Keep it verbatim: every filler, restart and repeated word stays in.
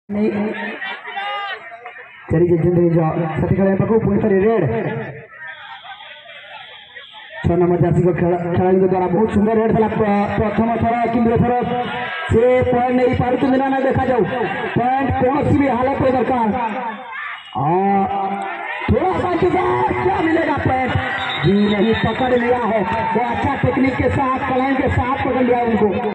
नहीं चली जिंदगी जो सती खेल पाक पुणी थे रेड छह नंबर जासी को खेल द्वारा बहुत सुंदर रेड था प्रथम थर कि थर से पॉइंट नहीं पार्टी ना ना देखा जाऊ पॉइंट कौन भी हालत में दरकार थोड़ा सा क्या मिलेगा पॉइंट जी नहीं पकड़ लिया है वो अच्छा टेक्निक के साथ कलाइन के साथ पकड़ लिया उनको।